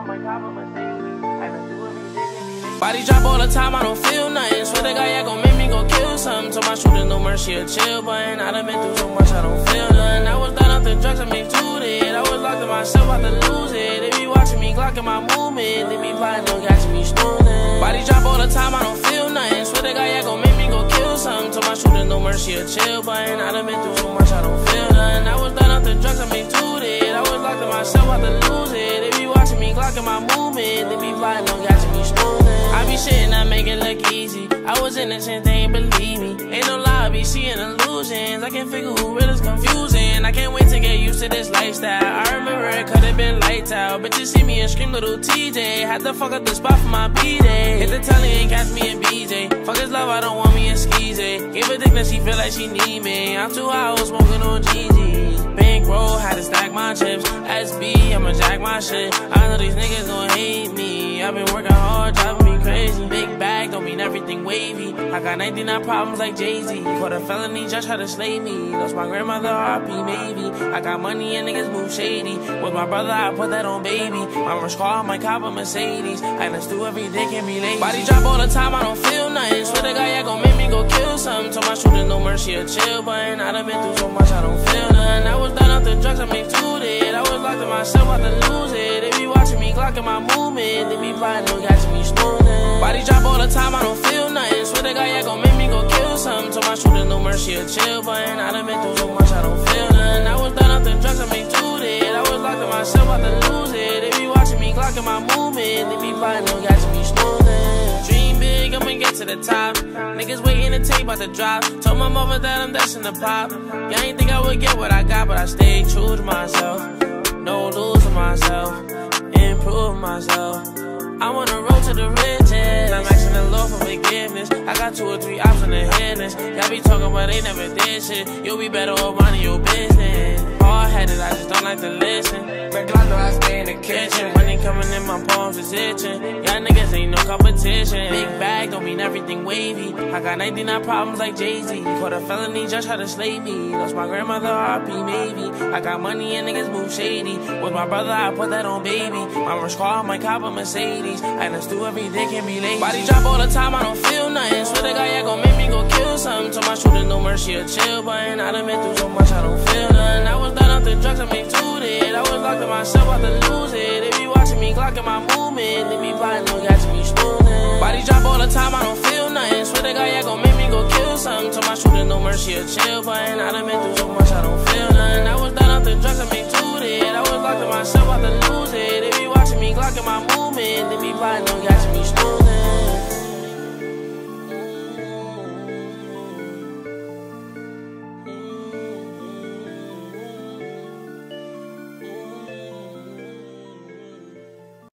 Body drop all the time, I don't feel nothing. Swear to God, yeah, gon' make me go kill something. Told my shooter no mercy, a chill button. I done been through so much, I don't feel nothing. I was done off the drugs, I made to it. I was locked in myself, about to lose it. They be watching me, glocking my movement. They be plotting, no catching me snoozing. Body drop all the time, I don't feel nothing. Swear to God, yeah, gon' make me go kill something. Told my shooter no mercy, a chill button. I done been through so much, I don't feel nothing. I was done off the drugs, I made to it. I was locked in myself, about to lose it. They be watching me, glocking my movement. They be plotting, no catching me snoozing. I be shitting, I make it look easy. I was innocent, they ain't believe me. Ain't no lie, I be seeing illusions. I can't figure who real is confusing. I can't wait to get used to this lifestyle. I remember it could've been lights out. Bitches see me and scream little TJ. Had to fuck up the spot for my B-Day. Hit the telly and catch me in BJ. Fuck his love, I don't want me in skeezy. Gave a dick that she feel like she need me. I'm too high, I was smoking on GG. Bankroll, had to stack my chips. SB, I'ma jack my shit. I know these niggas gon' hate me. I've been working hard, driving me crazy. Big bag don't mean everything wavy. I got 99 problems like Jay-Z. Caught a felony, just tried to slay me. Lost my grandmother, RP maybe. I got money and niggas move shady. With my brother, I put that on baby. My rush car, my cop, a Mercedes. I done stew every day, can't be lazy. Body drop all the time, I don't feel nothing. Swear to God, yeah, gon' make me go kill something. Told my shooter no mercy, a chill button. I done been through so much, I don't feel nothing. I was done off the drugs, I made to it. I was locked in myself, about to lose it. They be watching me, glocking my movement. They be plotting, no catching me snoozing. Body drop all the time, I don't feel nothing. Swear to God, yeah, gon' make me go kill something. Told my shooter no mercy, a chill button. I done been through so much, I don't feel nothing. I was done off the drugs, I made to it. I was locked in myself, about to lose it. They be watching me, glocking my movement. They be plotting, no catching me snoozing. Dream big, I'ma get to the top. Niggas waiting to tape about the drop. Told my mother that I'm destined to pop. Yeah, I ain't think I would get what I got, but I stayed true to myself. No losing myself, improve myself. I wanna roll to the riches. I'm asking the Lord for forgiveness. I got 2 or 3 options in headless. Y'all be talking but they never did shit. You'll be better off minding your business. Hard-headed, I just don't like to listen. But I know I stay in the kitchen. Money coming in my palms is itching. Y'all niggas ain't no competition. Big bag don't mean everything wavy. I got 99 problems like Jay-Z. Caught a felony, just tried to slay me. Lost my grandmother, RP maybe. I got money and niggas move shady. With my brother, I put that on baby. My rush car, my cop, a Mercedes. I done stew every day, can't be lazy. Body drop all the time, I don't feel nothing. Swear to God, yeah, gon' make me go kill something. Told my shooter no mercy, a chill button. I done been through so much, I don't feel nothing. I was done off the drugs, I made to it. I was locked in myself, about to lose it. They be watching me, glocking my movement. They be plotting, no catching me snoozing. Body drop all the time, I don't feel nothing. Swear to God, yeah, gon' make me go kill something. Told my shooter no mercy, a chill button. I done been through so much, I don't feel nothing. I was done off the drugs, I made to it. I was locked in myself, about to lose it.